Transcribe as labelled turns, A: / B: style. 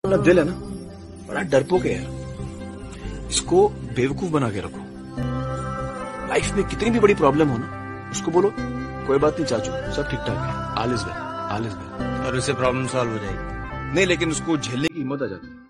A: अपना दिल है ना, बड़ा डरपोक है यार। इसको बेवकूफ बना के रखो। लाइफ में कितनी भी बड़ी प्रॉब्लम हो ना, उसको बोलो कोई बात नहीं चाचू, सब ठीक ठाक है, all is well, all is well,
B: और उससे प्रॉब्लम सॉल्व हो जाएगी।
A: नहीं लेकिन उसको झेलने की हिम्मत आ जाती है।